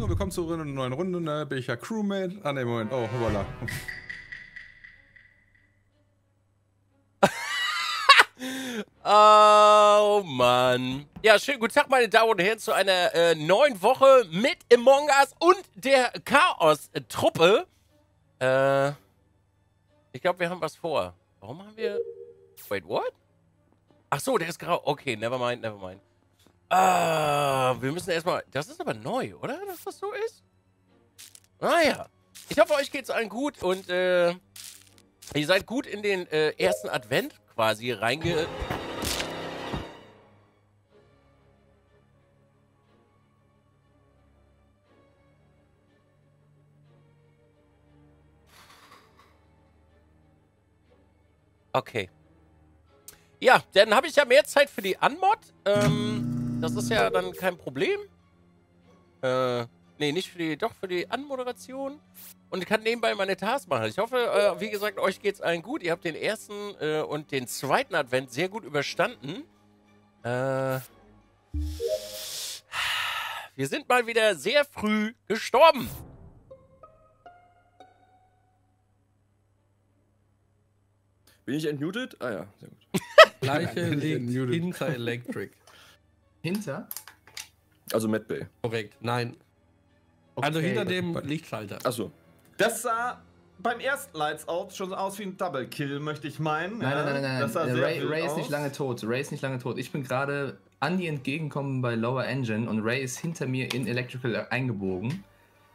So, willkommen zu einer neuen Runde, ne? Bin ich ja Crewmate. Ah, ne, Moment. Oh, hoppala. Oh, Mann. Ja, schönen guten Tag, meine Damen und Herren, zu einer neuen Woche mit Among Us und der Chaos-Truppe. Ich glaube, wir haben was vor. Warum haben wir... Wait, what? Ach so, der ist grau. Okay, never mind. Wir müssen erstmal... Das ist aber neu, oder? Dass das so ist? Naja. Ich hoffe, euch geht's allen gut und ihr seid gut in den ersten Advent quasi reinge... Okay. Ja, dann habe ich ja mehr Zeit für die Unmod. Das ist ja dann kein Problem. Nee, nicht für die, doch für die Anmoderation. Und ich kann nebenbei meine Tasks machen. Ich hoffe, wie gesagt, euch geht's allen gut. Ihr habt den ersten und den zweiten Advent sehr gut überstanden. Wir sind mal wieder sehr früh gestorben. Bin ich entmutet? Ah ja, sehr gut. Gleiche liegt hinter Electric. Hinter? Also Mad Bay. Korrekt, nein. Also Okay. hinter dem Lichtschalter. Achso. Das sah beim ersten Lights Out schon aus wie ein Double Kill, möchte ich meinen. Nein. Das sah sehr wild Ray ist aus. nicht lange tot. Ich bin gerade Andy entgegengekommen bei Lower Engine und Ray ist hinter mir in Electrical eingebogen.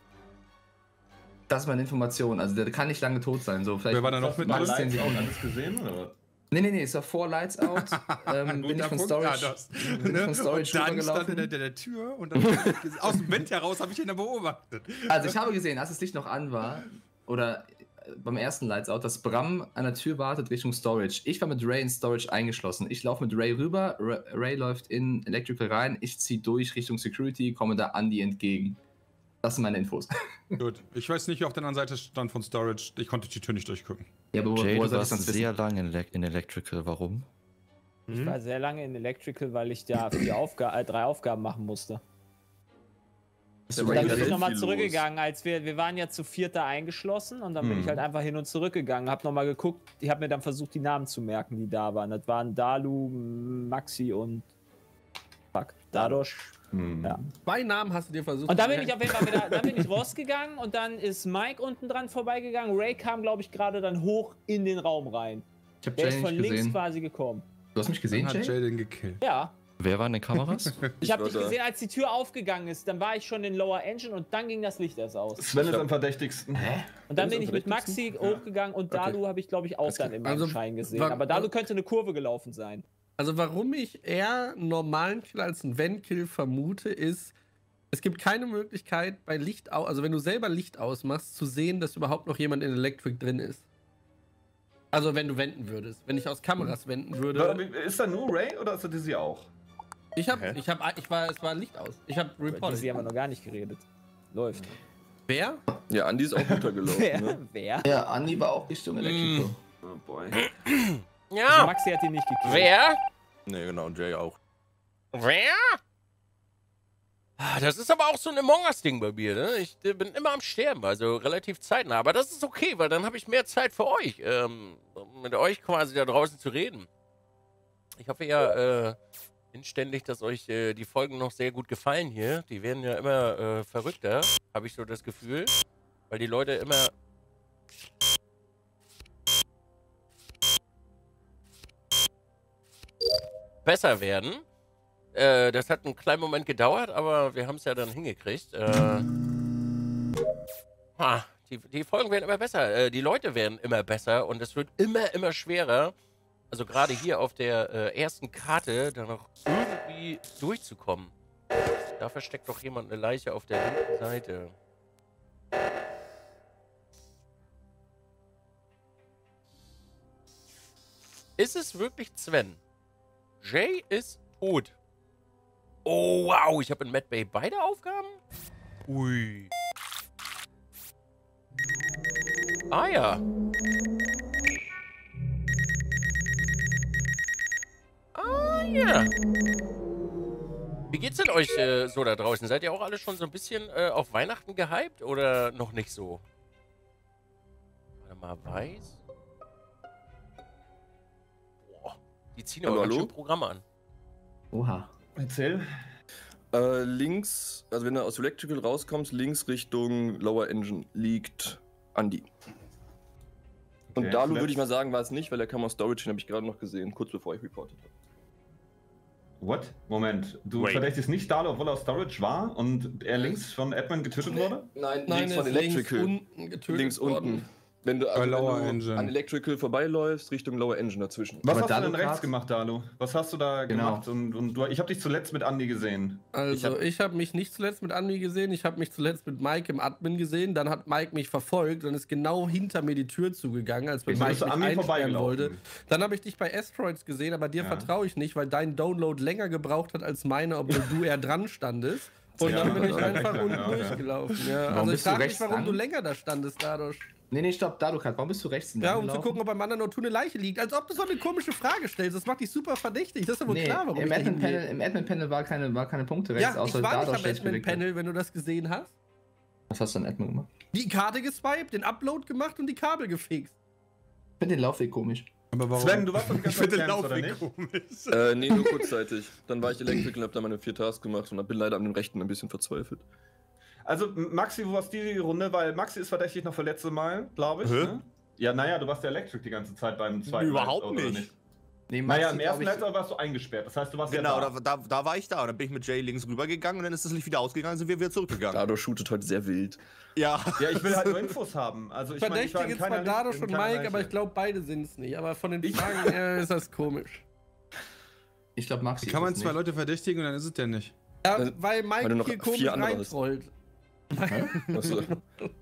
Das ist meine Information. Also der kann nicht lange tot sein. So, vielleicht Wer war da noch mit Mal drin? max 10 Lights Out Sekunden. alles gesehen, oder was? Nee, es war vor Lights Out. Bin ich von Storage, bin ich von Storage und dann stand rübergelaufen. er hinter der Tür und dann aus dem Vent heraus habe ich ihn da beobachtet. Also ich habe gesehen, als das Licht noch an war, oder beim ersten Lights Out, dass Bram an der Tür wartet Richtung Storage. Ich war mit Ray in Storage eingeschlossen. Ich laufe mit Ray rüber, Ray läuft in Electrical rein, ich ziehe durch Richtung Security, komme da Andy entgegen. Das sind meine Infos. Gut, ich weiß nicht, wer auf der anderen Seite stand von Storage. Ich konnte die Tür nicht durchgucken. Ja, aber Jay, woher du soll ich warst sonst sehr wissen? lange in Electrical. Warum? Ich war sehr lange in Electrical, weil ich da 3 Aufgaben machen musste. Bist du Und Ray dann bin ich gesehen? nochmal viel zurückgegangen, als wir waren ja zu 4. eingeschlossen und dann bin ich halt einfach hin und zurück gegangen, hab nochmal geguckt, ich habe mir dann versucht, die Namen zu merken, die da waren. Das waren Dalu, Maxi und Dadosh. Ja. 2 Namen hast du dir versucht. Und dann bin ich auf jeden Fall wieder, dann bin ich rausgegangen und dann ist Mike unten dran vorbeigegangen. Ray kam, glaube ich, gerade dann hoch in den Raum rein. Ich hab Der Jay ist von nicht links gesehen. quasi gekommen. Du hast mich Dann gesehen, hat Jay? Jay den gekillt. Ja. Wer war in den Kameras? Ich habe war dich da. gesehen, als die Tür aufgegangen ist. Dann war ich schon in Lower Engine und dann ging das Licht erst aus. Sven ist am verdächtigsten. Hä? Und dann Das bin ist ich mit Maxi hochgegangen und Dalu habe ich, glaube ich, auch dann in meinem Also, Schein gesehen. wa- Aber Dalu könnte eine Kurve gelaufen sein. Also warum ich eher einen normalen Kill als einen Vent-Kill vermute, ist, es gibt keine Möglichkeit bei Licht aus, also wenn du selber Licht ausmachst, zu sehen, dass überhaupt noch jemand in Electric drin ist. Also wenn du wenden würdest. Wenn ich aus Kameras wenden würde. Ist da nur Ray oder ist da Dizzy auch? Es war Licht aus. Ich habe Über reported. die haben wir noch gar nicht geredet. Läuft. Wer? Ja, Andy ist auch runtergelaufen, ne? Wer? Ja, Andy war auch Richtung Electrical. Oh boy. Also Ja. Maxi hat ihn nicht gekillt. Wer? Ne, genau, Jay auch. Wer? Das ist aber auch so ein Among Us-Ding bei mir, ne? Ich bin immer am Sterben, also relativ zeitnah. Aber das ist okay, weil dann habe ich mehr Zeit für euch, mit euch quasi da draußen zu reden. Ich hoffe ja inständig, dass euch die Folgen noch sehr gut gefallen hier. Die werden ja immer verrückter, habe ich so das Gefühl. Weil die Leute immer... besser werden. Das hat einen kleinen Moment gedauert, aber wir haben es ja dann hingekriegt. Die Folgen werden immer besser. Die Leute werden immer besser und es wird immer schwerer. Also gerade hier auf der ersten Karte da noch irgendwie durchzukommen. Da versteckt doch jemand eine Leiche auf der linken Seite. Ist es wirklich Sven? Jay ist tot. Oh, wow. Ich habe in Mad Bay beide Aufgaben? Ui. Ah, ja. Ah, ja. Wie geht's denn euch so da draußen? Seid ihr auch alle schon so ein bisschen auf Weihnachten gehypt oder noch nicht so? Warte mal, weiß. Boah, die ziehen aber ganz schön Programme an. Oha. Erzähl. Links, also wenn du aus Electrical rauskommst, links Richtung Lower Engine liegt Andy. Und Okay, Dalu würde ich mal sagen, war es nicht, weil er kam aus Storage, den habe ich gerade noch gesehen, kurz bevor ich reportet habe. What? Moment, du Wait. verdächtigst nicht Dalu, obwohl er aus Storage war und er links von Admin getötet wurde? Nein, Nein, links er von ist links Electrical. unten getötet Links worden. unten. Wenn du, Bei Lower wenn du Engine. an Electrical vorbeiläufst, Richtung Lower Engine dazwischen. Was Aber hast du denn Dalu rechts grad- gemacht, Dalu? Was hast du da Genau. gemacht? Und du, ich habe dich zuletzt mit Andy gesehen. Also, ich habe mich nicht zuletzt mit Andi gesehen, ich habe mich zuletzt mit Mike im Admin gesehen, dann hat Mike mich verfolgt und ist genau hinter mir die Tür zugegangen, als Wieso Mike bist du mich an mir einsperren vorbeigelaufen? wollte. Dann habe ich dich bei Asteroids gesehen, aber dir Ja. vertraue ich nicht, weil dein Download länger gebraucht hat als meine, obwohl du eher dran standest. Und Ja, dann bin ich ja, einfach ja, unten ja. durchgelaufen. Ja. Warum Also ich bist du frage mich, rechts warum dran? du länger da standest dadurch. Nee, stopp, Dalukat, warum bist du rechts Ja, um zu gucken, ob beim anderen O2 eine Leiche liegt. Als ob du so eine komische Frage stellst. Das macht dich super verdächtig. Das ist ja wohl Nee, klar, warum im ich da hingehe. Admin-Panel war keine Punkte rechts, Ja, ich außer war nicht Dadosh, am der sich bewegt hat. Admin-Panel, wenn du das gesehen hast. Was hast du an Admin gemacht? Die Karte geswiped, den Upload gemacht und die Kabel gefixt. Ich finde den Laufweg komisch. Aber warum? Sven, du warst doch die Ich ganze finde Zeit den Camps, oder Laufweg nicht? komisch. Nee, nur kurzzeitig. Dann war ich Electrical und hab da meine 4 Tasks gemacht und bin leider an dem rechten ein bisschen verzweifelt. Also, Maxi, wo warst du die Runde? Weil Maxi ist verdächtig noch für letzte Mal, glaube ich. Hä? Ne? Ja, naja, du warst ja Electric die ganze Zeit beim zweiten Überhaupt Lights-Out, oder nicht. Nee, Naja, im Maxi, ersten glaub ich- Lights-Out warst du eingesperrt. Das heißt, du warst Genau, ja da war ich da. Und dann bin ich mit Jay links rübergegangen und dann ist das Licht wieder ausgegangen und sind wir wieder zurückgegangen. Dadosh shootet heute sehr wild. Ja. Ja, ich will halt nur Infos haben. Also, ich meine, ich war Verdächtige in keiner zwar Dadosh in und keiner Mike, aber Leiche. ich glaube, beide sind es nicht. Aber von den Fragen her ist das komisch. Ich glaube, Maxi. Wie kann man ist es zwei nicht. Leute verdächtigen und dann ist es der nicht? Ja, Weil- weil weil Mike du noch hier 4 komisch andere hast. reintrollt. Achso.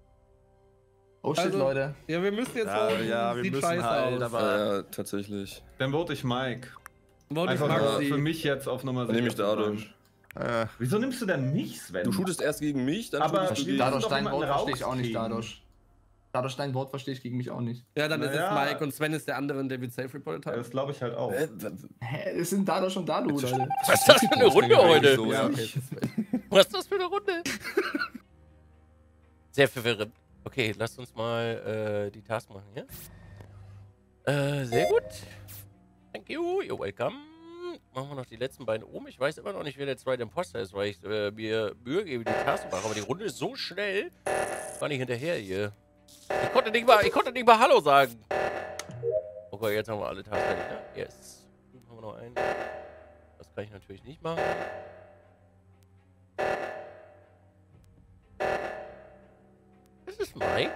Oh shit, Also- Leute. Ja, wir müssen jetzt Ja, voten. ja, wir Sieht müssen scheiße halt, aus. aber- Ja, tatsächlich. Dann vote ich Mike. Wollte ich Einfach nur Maxi. für mich jetzt auf Nummer Dann nehme ich sicher zu Dadosh. sein. Wieso nimmst du denn mich, Sven? Du shootest erst gegen mich, dann Aber shootest du wir gegen... müssen Dadosh, doch dein jemanden Wort verstehe ich auch nicht, rauskriegen. Dadosh. Dadosh, dein Wort verstehe ich gegen mich auch nicht. Ja, dann ist es Naja. Mike und Sven ist der andere, der wir safe reported Ja, hat. das glaube ich halt auch. Hä, es sind Dadosh und Dalu, Leute. Was ist das für eine Runde heute? So, Ja, ja. okay. Was ist das für eine Runde? Sehr verwirrend. Okay, lasst uns mal die Task machen, ja? Sehr gut. Thank you, you're welcome. Machen wir noch die letzten beiden oben. Ich weiß immer noch nicht, wer der zweite Imposter ist, weil ich mir Mühe gebe, die Task zu machen. Aber die Runde ist so schnell. War nicht hinterher hier. Ich konnte nicht mal Hallo sagen. Okay, jetzt haben wir alle Tasks fertig, ne? Yes. Drüben haben wir noch einen. Das kann ich natürlich nicht machen. Das ist Mike.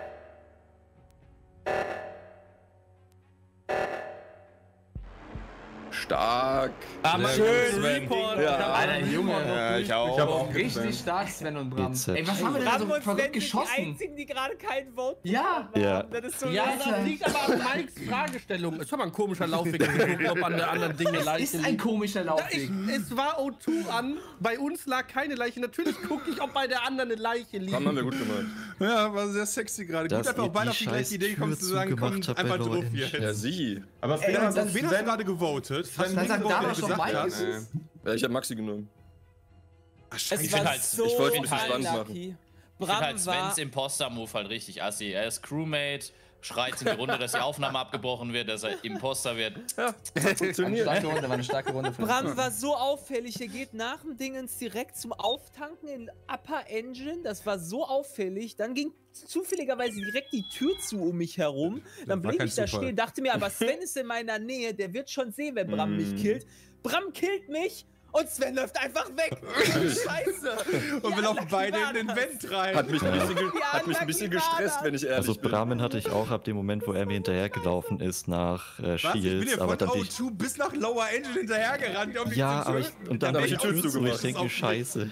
Stark. Schön, Report. Ja. Alter, Junge. Ja, ich auch. Ich habe auch Richtig stark, Sven und Bram. BZ. Ey, was haben wir denn da Bram so und Sven verrückt sind die geschossen? einzigen, die gerade keinen Vote Ja. bekommen Ja. haben. Das ist so Ja, langsam. Alter. Das liegt aber an Mikes Fragestellung. Es war mal ein komischer Laufweg, ob an der anderen Dinge Das Leiche ist ein liegen. komischer Ja, Laufweg. es war O2 an, bei uns lag keine Leiche. Natürlich gucke ich, ob bei der anderen eine Leiche liegt. Haben wir gut gemacht. Ja, war sehr sexy gerade. Gut, Dass einfach ihr auch beide die auf die gleiche scheiß Idee kommen Tür zu sagen, komm, zugemacht habt bei einfach Lower drauf hier. Engine. Ja, sie. Aber Ey, Sven, das- das Wen hast du gerade gewotet? Sven, Dann sagt Sven, Dadosh doch gesagt Mike. hat. ist es. Ja, ich habe Maxi genommen. Es Ich war find halt- so ich wollte ein bisschen spannend unlucky. Ich finde Bram halt war... Svens Imposter-Move halt richtig assi. Er ist Crewmate, schreit in die Runde, dass die Aufnahme abgebrochen wird, dass er Imposter wird. Eine starke Runde, war eine starke Runde für uns. Bram war so auffällig. Er geht nach dem Dingens direkt zum Auftanken in Upper Engine. Das war so auffällig. Dann ging zufälligerweise direkt die Tür zu um mich herum. Dann war blieb kein ich da Zufall. stehen, dachte mir, aber Sven ist in meiner Nähe. Der wird schon sehen, wenn Bram mich killt. Bram killt mich und Sven läuft einfach weg. Scheiße. Und wir laufen beide in den Vent. Vent rein. Hat mich ein Ja. bisschen, hat mich ein bisschen gestresst, wenn ich ehrlich Also bin. Bramen hatte ich auch ab dem Moment, wo er mir hinterhergelaufen ist nach Was? Ich bin Shields, hier aber von dann bin ich... O2 bis nach Lower Engine hinterhergerannt. Um mich Ja, zu aber ich... töten. Und dann hab bin ich ich die Tür Tür zu und zugemacht. ich denke mir, Das ist scheiße.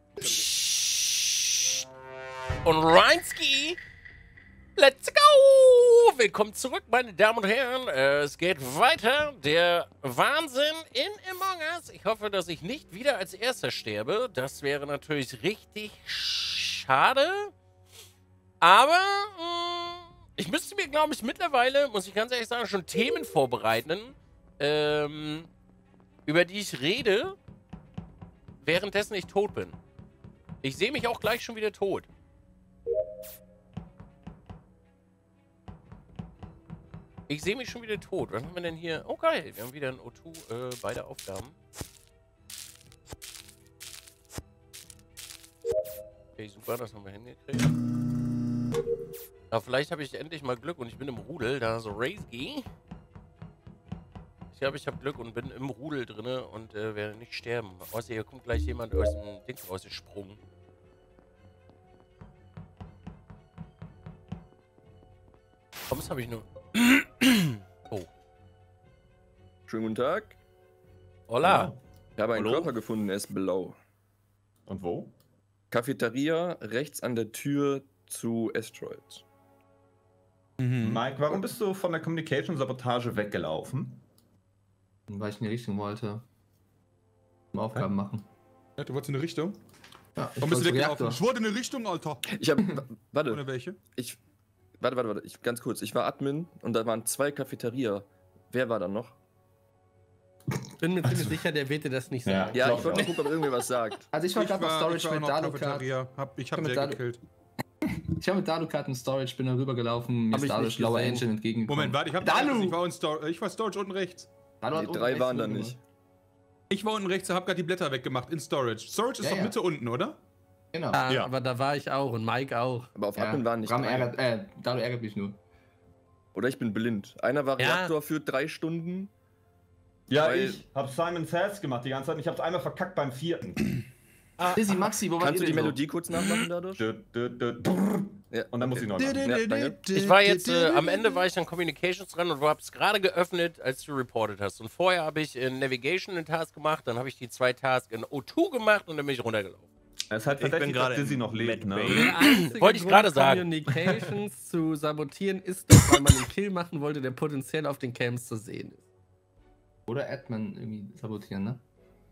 Und Reinski, let's go! Willkommen zurück, meine Damen und Herren. Es geht weiter. Der Wahnsinn in Among Us. Ich hoffe, dass ich nicht wieder als Erster sterbe. Das wäre natürlich richtig schade. Aber ich müsste mir, glaube ich, mittlerweile, muss ich ganz ehrlich sagen, schon Themen vorbereiten, über die ich rede. Währenddessen ich tot bin. Ich sehe mich auch gleich schon wieder tot. Ich sehe mich schon wieder tot. Was haben wir denn hier? Oh geil, wir haben wieder ein O2, beide Aufgaben. Okay, super, das haben wir hingekriegt. Aber vielleicht habe ich endlich mal Glück und ich bin im Rudel, da so Raisgy. Ich glaube, ich habe Glück und bin im Rudel drinne und werde nicht sterben. Außer hier kommt gleich jemand aus dem Ding rausgesprungen. Kommst habe ich nur. Oh. Schönen guten Tag. Hola. Ich habe einen Hallo? Körper gefunden, er ist blau. Und wo? Cafeteria, rechts an der Tür zu Asteroids. Mike, warum bist du von der Communication-Sabotage weggelaufen? Weil ich in die Richtung wollte. Zum Aufgaben machen. Ja, du wolltest in eine Richtung? Ja, Warum bist du zum weggelaufen? Reaktor. Ich wollte in eine Richtung, Alter. Ich habe. Ohne Warte. welche? Warte. Ganz kurz. Ich war Admin und da waren 2 Cafeteria. Wer war da noch? Bin mir ziemlich sicher, der wird dir das nicht sagen. Ja, glaub ich wollte auch. mal gucken, ob irgendwer was sagt. Also ich war gerade noch Storage mit Dalukat. Cafeteria. Ich hab mit der Dalu- gekillt. Ich war mit Dalukat in Storage, bin da rübergelaufen, mir Hab ist ich Dalu nicht Lower gesehen. Engine entgegengekommen. Moment, warte, Dalu! ich war Storage unten rechts. Dalu hat Die unten 3 rechts waren da mitgemacht. nicht. Ich war unten rechts, hab gerade die Blätter weggemacht in Storage. Storage ist Ja, doch ja. Mitte unten, oder? Genau. Ah, Ja. aber da war ich auch und Mike auch. Aber auf Ja, Admin waren nicht Bram 3. Dalu ärgert mich nur. Oder ich bin blind. Einer war Ja. Reaktor für 3 Stunden. Ja, Weil- ich hab Simon Says gemacht die ganze Zeit und ich hab's einmal verkackt beim 4. Dizzy, Maxi, wo war Kannst du ihr die denn Melodie kurz nachmachen dadurch? Ja, und dann muss ich noch machen. Ja, danke. Ich war jetzt, am Ende war ich an Communications dran und hab's gerade geöffnet, als du reportet hast. Und vorher habe ich in Navigation einen Task gemacht, dann habe ich die 2 Tasks in O2 gemacht und dann bin ich runtergelaufen. Es ist halt Ich bin verdächtig, dass gerade Dizzy im noch lebt, ne? Medbay. Der einzige Wollte ich Grund, gerade sagen. Communications zu sabotieren ist, dass weil man einen Kill machen wollte, der potenziell auf den Cams zu sehen ist. Oder Admin irgendwie sabotieren, ne?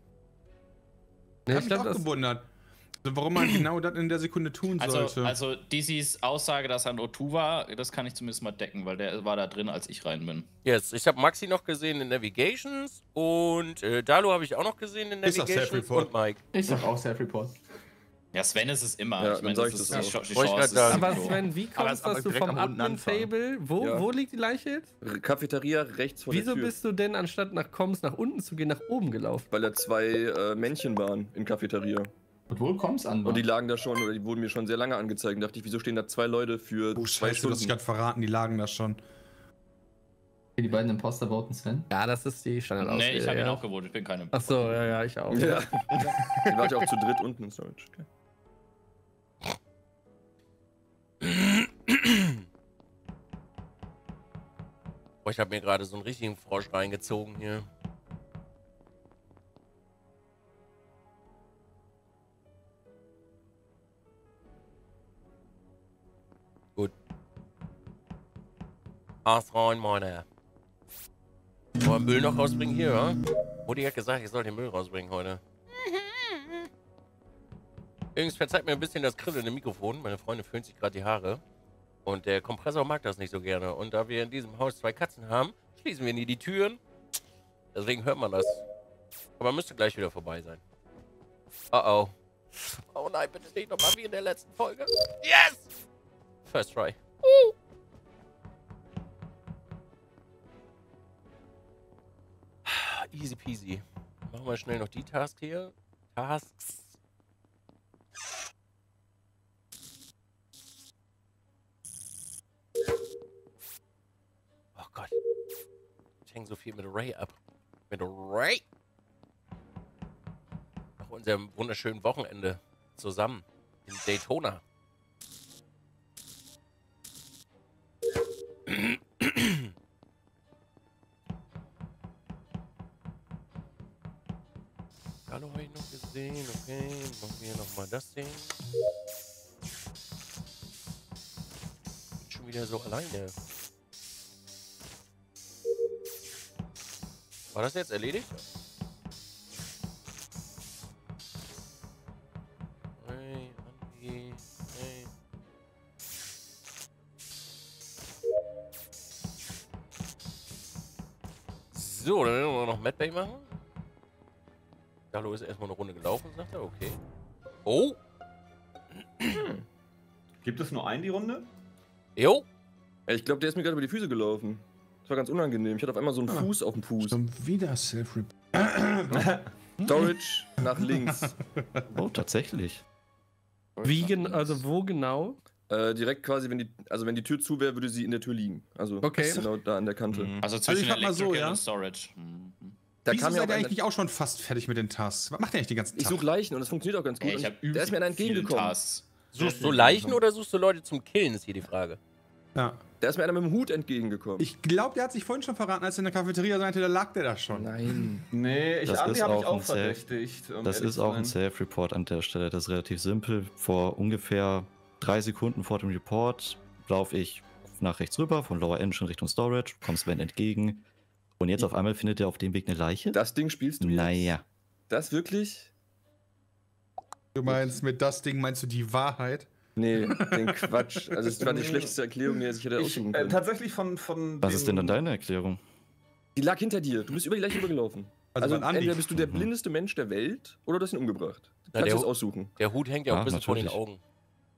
Ich hab ich mich glaub, auch das, gewundert. Also warum man genau das in der Sekunde tun sollte. Also Dizzy's Aussage, dass er ein O2 war, das kann ich zumindest mal decken, weil der war da drin, als ich rein bin. Yes, ich habe Maxi noch gesehen in Navigations und Dalu habe ich auch noch gesehen in Ist das Navigations Self-Report? und Mike. Ich sag auch Self-Report. Ja, Sven ist es immer. Ja, ich meine, dann sag das ich ist das die, auch. die Wollte ich Chance. grad ist sagen. aber so. Sven, wie Aber kommst aber dass du direkt vom am unten anfangen. Admin-Fable? Ja. Wo liegt die Leiche jetzt? Cafeteria rechts vor Wieso der Tür. bist du denn, anstatt nach Comms nach unten zu gehen, nach oben gelaufen? Weil da 2 Männchen waren in Cafeteria. Und wohl kommt's an. Und die lagen da schon, oder die wurden mir schon sehr lange angezeigt. Und dachte ich, wieso stehen da 2 Leute für Oh 2 Scheiße, du hast dich Stunden? gerade verraten, die lagen da schon. Die beiden Imposter voten Sven. Ja, das ist die Standardausrede. Nee, ich habe ihn ja. auch gewohnt, ich bin keine. Achso, ja, ich auch. Ja. Die war ich auch zu dritt unten im Storage. Okay. Boah, ich habe mir gerade so einen richtigen Frosch reingezogen hier. Gut. Arsch rein, meine. Wollen wir Müll noch rausbringen hier, ja? Mutti hat gesagt, ich soll den Müll rausbringen heute. Übrigens verzeiht mir ein bisschen das Kribbeln im Mikrofon. Meine Freundin föhnt sich gerade die Haare. Und der Kompressor mag das nicht so gerne. Und da wir in diesem Haus 2 Katzen haben, schließen wir nie die Türen. Deswegen hört man das. Aber müsste gleich wieder vorbei sein. Oh oh. Oh nein, bitte nicht nochmal wie in der letzten Folge. Yes! First try. Easy peasy. Machen wir schnell noch die Task hier. Tasks. Oh Gott. Ich hänge so viel mit Ray ab. Mit Ray. Nach unserem wunderschönen Wochenende zusammen in Daytona. Hallo, habe ich noch gesehen. Okay, machen wir nochmal das Ding. Bin schon wieder so alleine. War das jetzt erledigt? Hey, Andi, hey. So, dann werden wir noch Medbay machen. Dalu ist erstmal eine Runde gelaufen, sagt er. Okay. Oh. Gibt es nur einen die Runde? Jo. Ich glaube, der ist mir gerade über die Füße gelaufen. Das war ganz unangenehm. Ich hatte auf einmal so einen Fuß auf dem Fuß. Schon wieder Self-Rip. Storage nach links. Oh, tatsächlich. Also wo genau? Direkt quasi, wenn die Tür zu wäre, würde sie in der Tür liegen. Also Okay. genau da an der Kante. Also zwischen ich frag mal so, Electrical ja? und Storage. Mhm. Da Wieso kam ja seid auch ihr einer, eigentlich auch schon fast fertig mit den Tasks? Was macht ihr eigentlich den ganzen ich Tag? suche Leichen und das funktioniert auch ganz gut. Ey, ich Und habe der ist mir einer entgegengekommen. Tasks. Suchst du Leichen oder suchst du Leute zum Killen, ist hier die Frage. Ja. Da ist mir einer mit dem Hut entgegengekommen. Ich glaube, der hat sich vorhin schon verraten, als er in der Cafeteria seinte, da lag der da schon. Nein. Nee, Das Andi ist habe ich auch auch ein Self- verdächtigt. Das ist auch ein Self-Report an der Stelle. Das ist relativ simpel. Vor ungefähr 3 Sekunden vor dem Report laufe ich nach rechts rüber, von Lower Engine Richtung Storage, kommt Sven entgegen. Und jetzt auf einmal findet er auf dem Weg eine Leiche? Das Ding spielst du jetzt? Naja. Das wirklich? Du meinst, mit das Ding meinst du die Wahrheit? Nee, den Quatsch. Also es war die schlechteste Erklärung, die er sich hätte aussuchen können. Tatsächlich von Was ist denn dann deine Erklärung? Die lag hinter dir. Du bist über die Leiche rübergelaufen. Also von Andi. entweder bist du der blindeste Mensch der Welt oder du hast ihn umgebracht. Du Ja, kannst der- es aussuchen. Der Hut hängt ja auch ein bisschen vor den natürlich. Augen.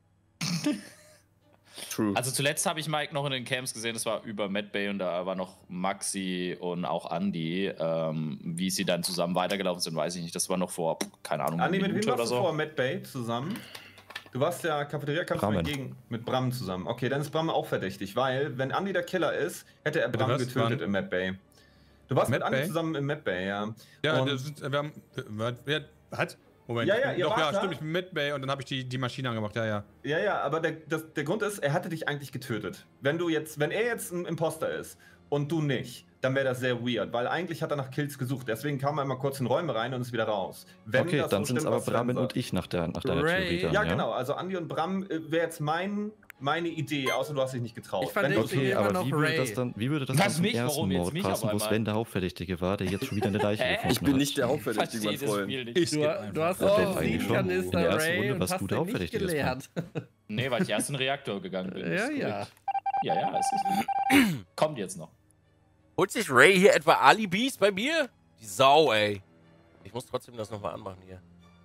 True. Also zuletzt habe ich Mike noch in den Camps gesehen, das war über Mad Bay und da war noch Maxi und auch Andy. Wie sie dann zusammen weitergelaufen sind, weiß ich nicht. Das war noch vor, keine Ahnung, Andi, einer mit wem Minute warst oder du vor so. Mad Bay zusammen? Du warst ja Cafeteria, kamst du Brammen. entgegen mit Bram zusammen. Okay, dann ist Bram auch verdächtig, weil, wenn Andi der Killer ist, hätte er Bram was? getötet Wann? im Mad Bay. Du warst mit Mad Andi Bay? zusammen im Mad Bay, ja. Ja, Und- wir haben. Was? Moment. Ja, ihr Doch, wart ja, da. stimmt, ich bin mit Bay und dann habe ich die Maschine angemacht, ja. Ja, aber der Grund ist, er hatte dich eigentlich getötet. Wenn er jetzt ein Imposter ist und du nicht, dann wäre das sehr weird, weil eigentlich hat er nach Kills gesucht. Deswegen kam er mal kurz in Räume rein und ist wieder raus. Wenn Okay, das dann so sind es stimmt, aber was Sven Brammen sagt. und ich nach deiner Ray. Theorie dann, Ja, genau. Also Andi und Bram wäre jetzt meine Idee, außer du hast dich nicht getraut. Ich verdächtige Wenn du- Okay, immer aber noch wie würde Ray. das Was, dann zum mich? ersten Warum jetzt Mord mich passen, auf wo einmal? Sven der Hauptverdächtige war, der jetzt schon wieder eine Leiche Hä? gefunden Ich bin hat? nicht der Hauptverdächtige, mein Verstehe das Freund. Spiel nicht. Ich Du, skippe du hast einfach. doch Doch, eigentlich schon. Benzin-Kanister, In der ersten Ray, Runde und warst hast du den der nicht Hauptverdächtige, das gelernt. Nee, weil ich erst in den Reaktor gegangen bin. Ja, Das ist ja. korrekt. Ja, es ist. Kommt jetzt noch. Holt sich Ray hier etwa Alibis bei mir? Die Sau, ey. Ich muss trotzdem das nochmal anmachen hier.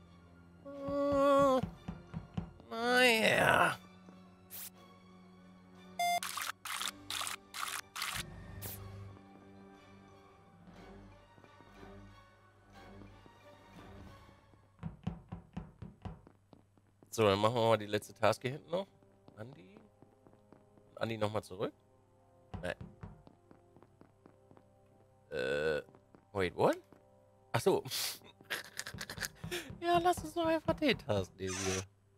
Naja. So, dann machen wir mal die letzte Task hier hinten noch. Andi nochmal zurück. Nein. Wait, what? Ach so. Ja, lass uns doch einfach den Task nehmen hier.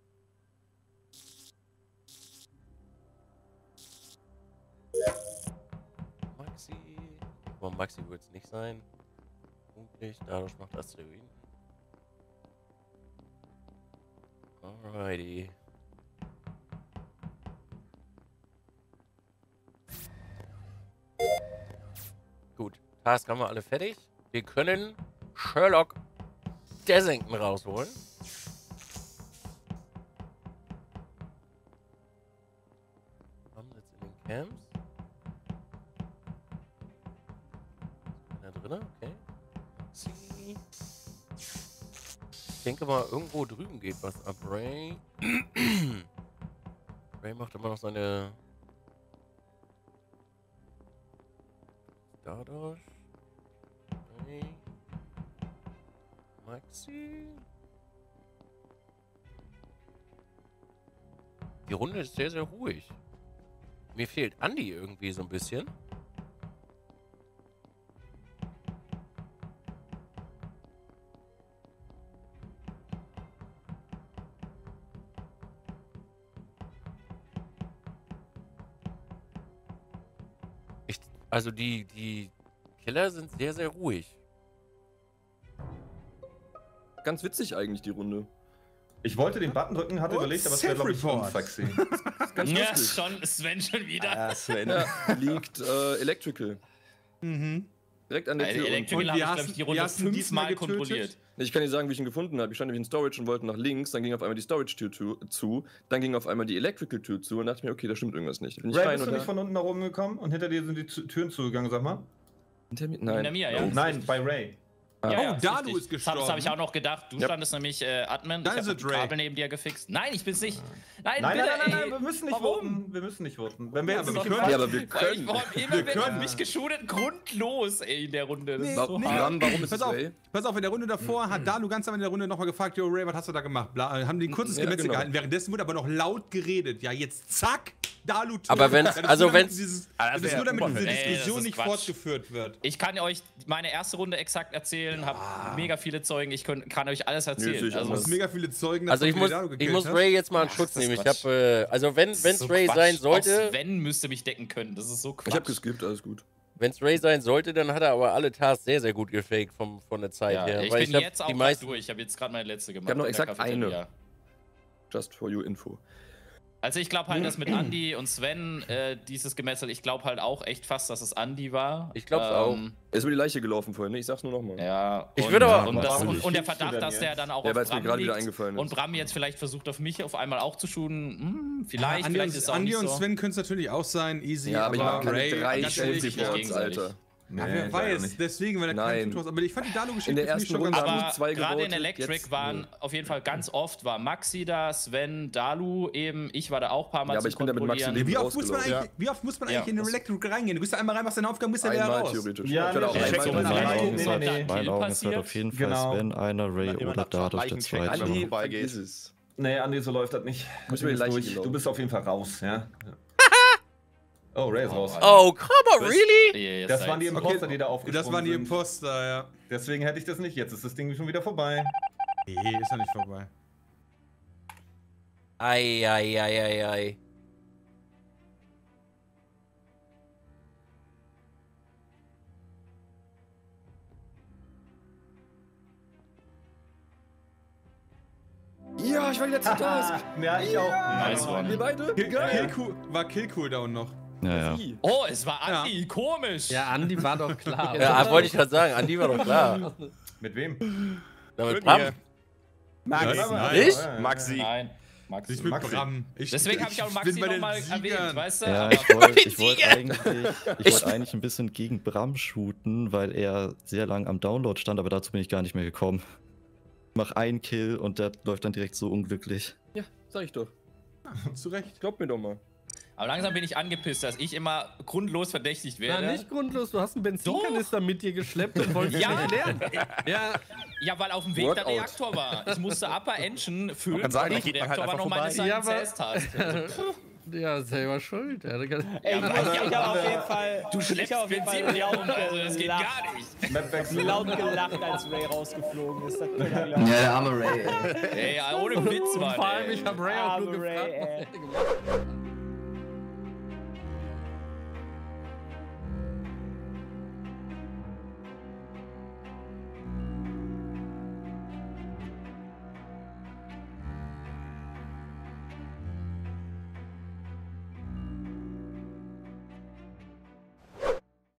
Maxi. Aber Maxi wird es nicht sein. Punktlich, dadurch macht Asteroiden. Alrighty. Gut, Task haben wir alle fertig. Wir können Sherlock Dessington rausholen. Haben wir jetzt in den Camps. Da drin, okay. Sie. Ich denke mal, irgendwo drüben geht was ab. Ray. Ray macht immer noch seine. Dadurch. Ray. Maxi. Die Runde ist sehr, sehr ruhig. Mir fehlt Andi irgendwie so ein bisschen. Also die Killer sind sehr, sehr ruhig. Ganz witzig eigentlich, die Runde. Ich wollte den Button drücken, hatte Und überlegt, aber es wäre, glaube ich, Self-Report. unsexy. Ganz Ja, lustig. schon, Sven schon wieder. Ja, Sven. Ja, liegt Electrical. Mhm. Direkt an der Tür. Electrical Und habe wie ich, hast- glaube ich, die wie Runde hast du ihn diesmal 5-mal getötet? kontrolliert. Ich kann dir sagen, wie ich ihn gefunden habe. Ich stand nämlich in Storage und wollte nach links, dann ging auf einmal die Storage-Tür zu, dann ging auf einmal die Electrical-Tür zu und dachte mir, okay, da stimmt irgendwas nicht. Bin ich Ray, rein bist du und nicht von unten nach oben gekommen und hinter dir sind die Türen zugegangen, sag mal? hinter mir? Hinter Nein. mir, ja. Oh. Nein, bei Ray. Ja, Oh, Dalu richtig. ist gestorben. Das habe ich auch noch gedacht. Du Ja. standest nämlich Admin. Dann Ich ist habe es das Ray. Kabel neben dir gefixt. Nein, ich bin's nicht. Nein, Nein, bitte, nein, nein, nein, ey. wir müssen nicht Warum? voten. Wir müssen nicht voten. Wenn wir Ja, jetzt aber nicht wir können- Ja, aber wir Weil können. immer wird mich geschootet, grundlos, ey, in der Runde. Das ist so hart. Bram, warum ist Pass es auf, Ray? pass auf, in der Runde davor hat Dalu ganz am Ende der Runde nochmal gefragt, yo Ray, was hast du da gemacht? Haben die ein kurzes Ja, Gemetzel genau. gehalten. Währenddessen wurde aber noch laut geredet. Ja, jetzt zack, Dalu tot. Aber wenn's- Ja, das ist also nur, damit wenn's- dieses- Ah, das das ist wär nur damit diese unfair. Nee, Diskussion das ist nicht Quatsch. fortgeführt wird. Ich kann euch meine erste Runde exakt erzählen, habe mega viele Zeugen, ich kann euch alles erzählen. natürlich Du Also, hast mega viele Zeugen, Also dass ich du muss, Dalu ich gekillt muss hast. Ray jetzt mal in Ach, Schutz das ist nehmen. Ich Quatsch. habe, also wenn's Ray sein Auch sollte, Sven müsste mich decken können, das ist so Quatsch. Ich habe geskippt, alles gut. wenn's Ray sein sollte, dann hat er aber alle Tasks sehr, sehr gut gefaked von der Zeit Ja, her. ich Weil bin hab jetzt auch die grad meisten, durch, ich habe jetzt gerade meine letzte gemacht. Ich hab noch in der exakt Cafeteria. eine. Just for you info. Also ich glaube halt, dass mit Andy und Sven dieses Gemetzel, ich glaube halt auch echt fast, dass es Andy war. Ich glaub's auch. Er ist über die Leiche gelaufen vorhin, ne? Ich sag's nur nochmal. Ja. Ich und- würde aber- und, das, Natürlich. und der Schießt du Verdacht, denn dass der jetzt? dann auch Ja, auf weil es mir Bram gerade wieder liegt eingefallen ist. und Bram jetzt vielleicht versucht auf mich auf einmal auch zu shooten. Vielleicht, Andi vielleicht und, ist es auch Andi nicht und so. Sven können es natürlich auch sein, easy. Ja, aber ich mag keine Ray, 3 ganz ehrlich, Shoots-Reports, Shoots-Reports, Alter. Nee, Ja, wer leider weiß, nicht. deswegen, weil er Nein. keinen Tutor. Aber ich fand die Dalu-Geschichte In der finde ich ersten schon ganz Runde gut. haben Aber zwei gerade in gewotet, Electric jetzt waren null. auf jeden Fall ganz oft war Maxi da, Sven, Dalu eben. Ich war da auch ein paar Mal Ja, aber zu ich bin da mit Maxi kontrollieren. Wie oft muss man rausgelaufen. eigentlich, wie oft muss man Ja, eigentlich in den das- Electric reingehen? Du bist da einmal rein, machst deine Aufgaben, bist dann wieder Einmal raus. theoretisch. Ja, Ich hatte auch nee, einmal check In mal gewotet. rein. meinen Augen Nee, ist nee, halt- nee. in meinen Augen ist halt passiert? auf jeden Fall Genau. Sven einer, Ray Wenn jemand oder nach Dadosh der Leichen checkt, Zweite. einfach Andi, vorbeigeht. vergiss es. Nee, Andi, so läuft das nicht. Muss über die Leiche Durch. gelaufen. Du bist auf jeden Fall raus, ja? Oh, Ray ist raus. Oh, come on, really? Yes, Das waren die jetzt. Imposter, die da aufgesprungen Das waren die sind. Imposter, ja. Deswegen hätte ich das nicht. Jetzt ist das Ding schon wieder vorbei. Nee, ist noch nicht vorbei. Ei. Ja, ich war die letzte Task. Ja, ich auch. Nice Wir one. beide? War Kill-Cooldown noch. Ja, ja. Wie? Oh, es war Andi, komisch. Ja, Andi war doch klar. Ja, wollte ich gerade sagen, Andi war doch klar. Mit wem? Damit Mit Bram. mir. Nein, Ich? Maxi. Nein, Maxi. Ich bin Maxi. Bram. Deswegen habe ich auch Maxi bin bei den nochmal Siegern. erwähnt, weißt du? Ja, Aber ich wollte Sieger. eigentlich ein bisschen gegen Bram shooten, weil er sehr lang am Download stand, aber dazu bin ich gar nicht mehr gekommen. Ich mach einen Kill und der läuft dann direkt so unglücklich. Ja, sag ich doch. Zu Recht. Glaub mir doch mal. Aber langsam bin ich angepisst, dass ich immer grundlos verdächtigt Ja, werde. nicht grundlos. Du hast einen Benzinkanister mit dir geschleppt und wolltest Ja. nicht lernen. Ja, Ja, weil auf dem Weg Workout. der Reaktor war. Ich musste Upper Engine füllen, kann sagen, weil da auf dem geht man halt Reaktor war noch einfach meine vorbei. Ja, aber- CS-Task. ja, selber schuld. Ja, da kann- Ey, ich habe auf jeden Fall. Du schleppst auf jeden Fall Benzin laut um, also das geht gelacht. gar nicht. Mapwechsel. Laut gelacht, als Ray rausgeflogen ist. Das könnt ihr Ja, glauben. der arme Ray, ey. Ey, ohne Witz, Mann. Vor allem, ey. ich hab Ray auch nur Arme Ray, gefragt, was ey. hätte gemacht.